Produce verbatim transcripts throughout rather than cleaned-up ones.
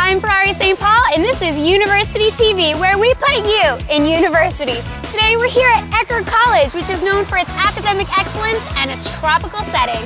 I'm Ferrari Saint Paul, and this is University T V, where we put you in university. Today we're here at Eckerd College, which is known for its academic excellence and a tropical setting.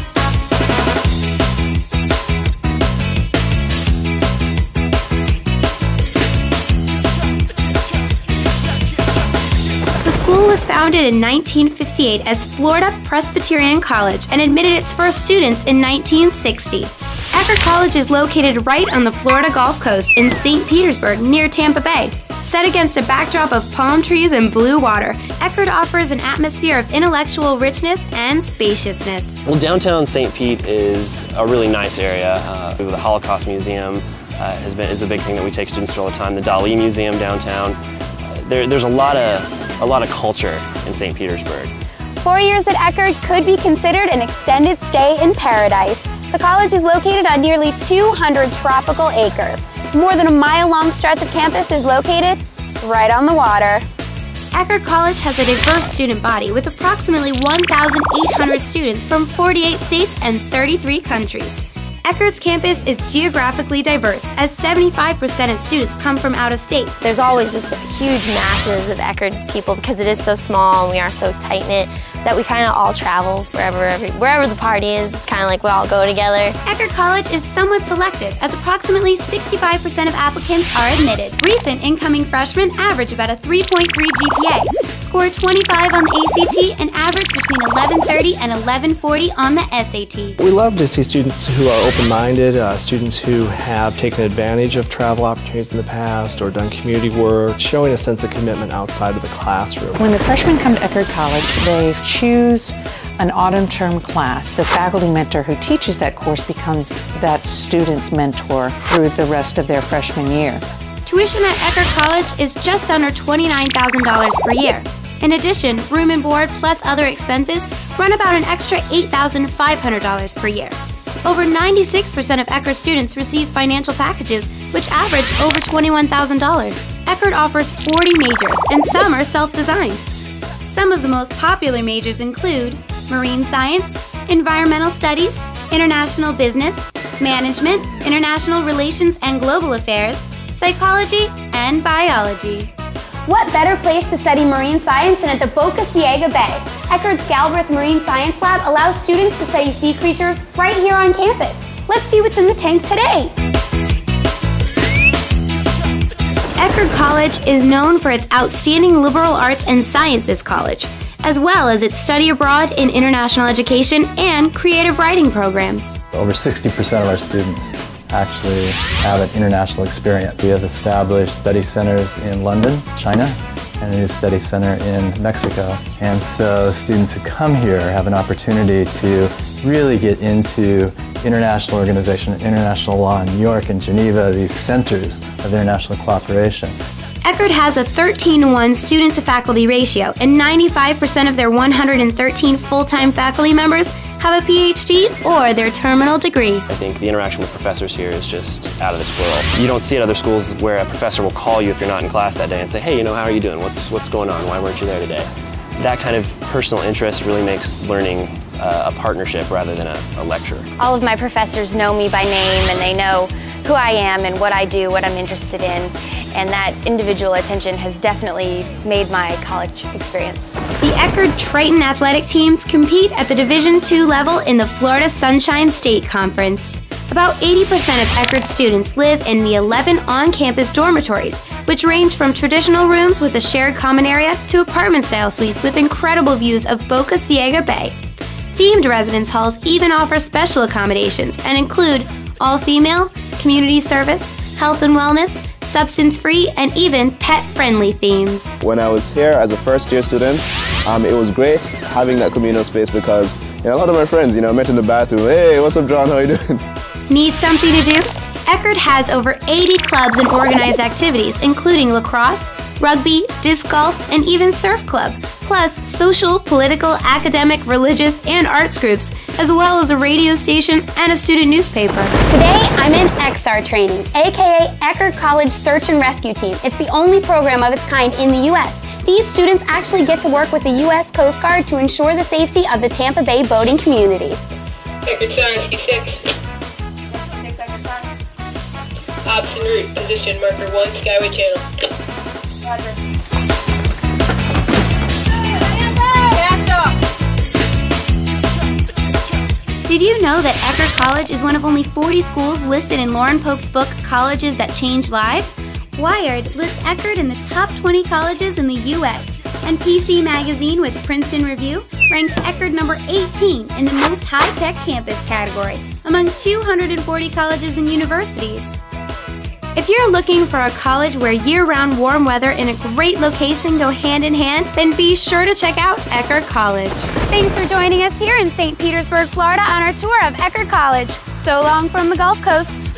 The school was founded in nineteen fifty-eight as Florida Presbyterian College and admitted its first students in nineteen sixty. Eckerd College is located right on the Florida Gulf Coast in Saint Petersburg near Tampa Bay. Set against a backdrop of palm trees and blue water, Eckerd offers an atmosphere of intellectual richness and spaciousness. Well, downtown Saint Pete is a really nice area. Uh, the Holocaust Museum uh, has been, is a big thing that we take students to all the time. The Dali Museum downtown. Uh, there, there's a lot of a lot of culture in Saint Petersburg. Four years at Eckerd could be considered an extended stay in paradise. The college is located on nearly two hundred tropical acres. More than a mile-long stretch of campus is located right on the water. Eckerd College has a diverse student body with approximately one thousand eight hundred students from forty-eight states and thirty-three countries. Eckerd's campus is geographically diverse, as seventy-five percent of students come from out of state. There's always just huge masses of Eckerd people because it is so small and we are so tight-knit that we kind of all travel wherever, every, wherever the party is. It's kind of like we all go together. Eckerd College is somewhat selective, as approximately sixty-five percent of applicants are admitted. Recent incoming freshmen average about a three point three G P A, score twenty-five on the A C T, and average between eleven thirty and eleven forty on the S A T. We love to see students who are open-minded, uh, students who have taken advantage of travel opportunities in the past or done community work, showing a sense of commitment outside of the classroom. When the freshmen come to Eckerd College, they choose an autumn term class. The faculty mentor who teaches that course becomes that student's mentor through the rest of their freshman year. Tuition at Eckerd College is just under twenty-nine thousand dollars per year. In addition, room and board plus other expenses run about an extra eight thousand five hundred dollars per year. Over ninety-six percent of Eckerd students receive financial packages, which average over twenty-one thousand dollars. Eckerd offers forty majors, and some are self-designed. Some of the most popular majors include marine science, environmental studies, international business, management, international relations and global affairs, psychology, and biology. What better place to study marine science than at the Boca Ciega Bay? Eckerd's Galbraith Marine Science Lab allows students to study sea creatures right here on campus. Let's see what's in the tank today. Eckerd College is known for its outstanding liberal arts and sciences college, as well as its study abroad in international education and creative writing programs. Over sixty percent of our students actually have an international experience. We have established study centers in London, China, and a new study center in Mexico. And so students who come here have an opportunity to really get into international organization, international law in New York and Geneva, these centers of international cooperation. Eckerd has a thirteen to one student to faculty ratio, and ninety-five percent of their one hundred thirteen full-time faculty members have a P H D or their terminal degree. I think the interaction with professors here is just out of this world. You don't see at other schools where a professor will call you if you're not in class that day and say, hey, you know, how are you doing? What's, what's going on? Why weren't you there today? That kind of personal interest really makes learning uh, a partnership rather than a, a lecture. All of my professors know me by name, and they know who I am and what I do, what I'm interested in, and that individual attention has definitely made my college experience. The Eckerd Triton athletic teams compete at the Division two level in the Florida Sunshine State Conference. About eighty percent of Eckerd students live in the eleven on-campus dormitories, which range from traditional rooms with a shared common area to apartment-style suites with incredible views of Boca Ciega Bay. Themed residence halls even offer special accommodations and include all-female, community service, health and wellness, substance-free, and even pet-friendly themes. When I was here as a first-year student, um, it was great having that communal space because, you know, a lot of my friends, you know, met in the bathroom. Hey, what's up, John? How you doing? Need something to do? Eckerd has over eighty clubs and organized activities, including lacrosse, rugby, disc golf, and even surf club, plus social, political, academic, religious, and arts groups, as well as a radio station and a student newspaper. Today, I'm in X R training, aka Eckerd College Search and Rescue Team. It's the only program of its kind in the U S These students actually get to work with the U S Coast Guard to ensure the safety of the Tampa Bay boating community. Eckerd Science six. Option three, position marker one, Skyway channel. Roger. Did you know that Eckerd College is one of only forty schools listed in Lauren Pope's book, Colleges That Change Lives? Wired lists Eckerd in the top twenty colleges in the U S, and P C Magazine with Princeton Review ranks Eckerd number eighteen in the most high-tech campus category among two hundred forty colleges and universities. If you're looking for a college where year-round warm weather and a great location go hand in hand, then be sure to check out Eckerd College. Thanks for joining us here in Saint Petersburg, Florida on our tour of Eckerd College. So long from the Gulf Coast.